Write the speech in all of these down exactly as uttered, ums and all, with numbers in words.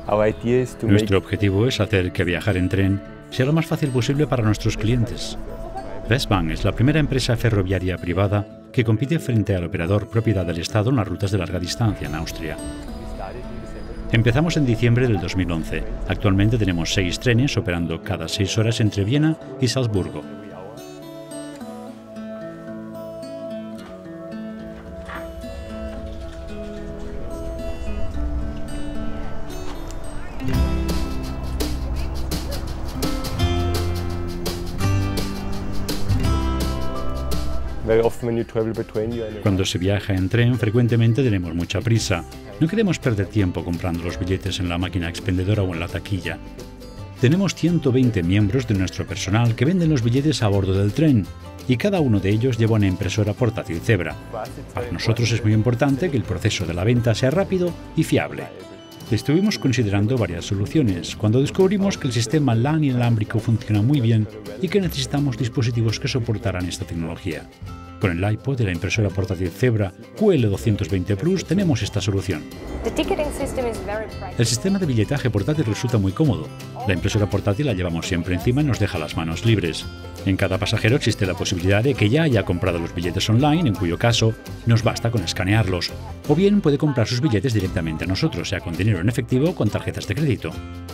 Nuestro objetivo es hacer que viajar en tren sea lo más fácil posible para nuestros clientes. Westbahn es la primera empresa ferroviaria privada que compite frente al operador propiedad del Estado en las rutas de larga distancia en Austria. Empezamos en diciembre del dos mil once. Actualmente tenemos seis trenes operando cada seis horas entre Viena y Salzburgo. Cuando se viaja en tren, frecuentemente tenemos mucha prisa. No queremos perder tiempo comprando los billetes en la máquina expendedora o en la taquilla. Tenemos ciento veinte miembros de nuestro personal que venden los billetes a bordo del tren y cada uno de ellos lleva una impresora portátil Zebra. Para nosotros es muy importante que el proceso de la venta sea rápido y fiable. Estuvimos considerando varias soluciones cuando descubrimos que el sistema LAN inalámbrico funciona muy bien y que necesitamos dispositivos que soportaran esta tecnología. Con el iPod de la impresora portátil Zebra Q L doscientos veinte Plus tenemos esta solución. El sistema de billetaje portátil resulta muy cómodo. La impresora portátil la llevamos siempre encima y nos deja las manos libres. En cada pasajero existe la posibilidad de que ya haya comprado los billetes online, en cuyo caso nos basta con escanearlos, o bien puede comprar sus billetes directamente a nosotros, sea con dinero en efectivo o con tarjetas de crédito.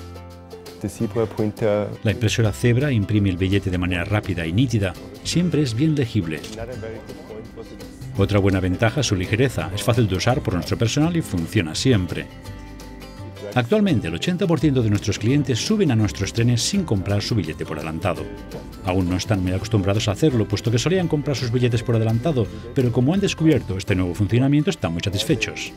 La impresora Zebra imprime el billete de manera rápida y nítida. Siempre es bien legible. Otra buena ventaja es su ligereza. Es fácil de usar por nuestro personal y funciona siempre. Actualmente, el ochenta por ciento de nuestros clientes suben a nuestros trenes sin comprar su billete por adelantado. Aún no están muy acostumbrados a hacerlo, puesto que solían comprar sus billetes por adelantado, pero como han descubierto este nuevo funcionamiento, están muy satisfechos.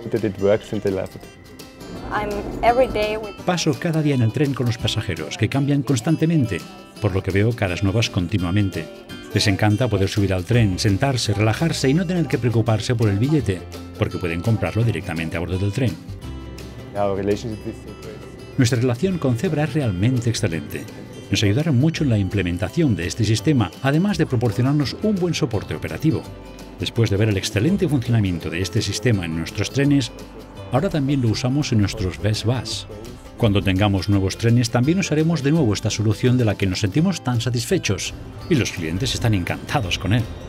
Paso cada día en el tren con los pasajeros, que cambian constantemente, por lo que veo caras nuevas continuamente. Les encanta poder subir al tren, sentarse, relajarse y no tener que preocuparse por el billete, porque pueden comprarlo directamente a bordo del tren. Nuestra relación con Zebra es realmente excelente. Nos ayudaron mucho en la implementación de este sistema, además de proporcionarnos un buen soporte operativo. Después de ver el excelente funcionamiento de este sistema en nuestros trenes, ahora también lo usamos en nuestros Westbus. Cuando tengamos nuevos trenes, también usaremos de nuevo esta solución de la que nos sentimos tan satisfechos, y los clientes están encantados con él.